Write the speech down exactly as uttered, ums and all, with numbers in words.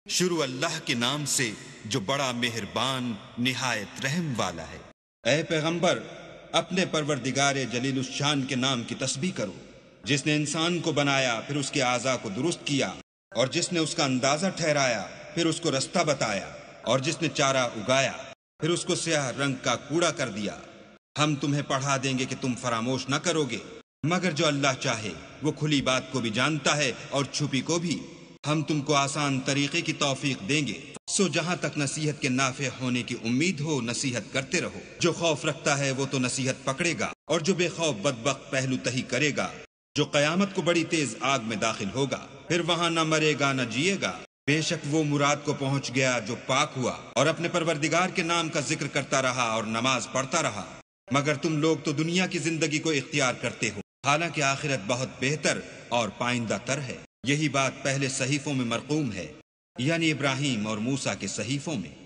شروع اللہ کے نام سے جو بڑا مہربان نہایت رحم والا ہے۔ اے پیغمبر، اپنے پروردگار جلیل الشان کے نام کی تسبیح کرو، جس نے انسان کو بنایا پھر اس کے اعضاء کو درست کیا، اور جس نے اس کا اندازہ ٹھہرایا پھر اس کو رستہ بتایا، اور جس نے چارہ اگایا پھر اس کو سیاہ رنگ کا کوڑا کر دیا۔ ہم تمہیں پڑھا دیں گے کہ تم فراموش نہ کرو گے، مگر جو اللہ چاہے وہ کھلی بات کو بھی جانتا ہے اور چھپی کو بھی۔ ہم تم کو آسان طریقے کی توفیق دیں گے، سو جہاں تک نصیحت کے نافع ہونے کی امید ہو نصیحت کرتے رہو۔ جو خوف رکھتا ہے وہ تو نصیحت پکڑے گا، اور جو بے خوف بدبخت پہلو تہی کرے گا۔ جو قیامت کو بڑی تیز آگ میں داخل ہوگا، پھر وہاں نہ مرے گا نہ جیے گا۔ بے شک وہ مراد کو پہنچ گیا جو پاک ہوا، اور اپنے پروردگار کے نام کا ذکر کرتا رہا اور نماز پڑھتا رہا۔ مگر تم لوگ تو دنیا کی زندگی کو اختیار کرتے ہو، حالانکہ آخرت بہت بہتر اور پائندہ تر ہے۔ یہی بات پہلے صحیفوں میں مرقوم ہے، یعنی ابراہیم اور موسیٰ کے صحیفوں میں۔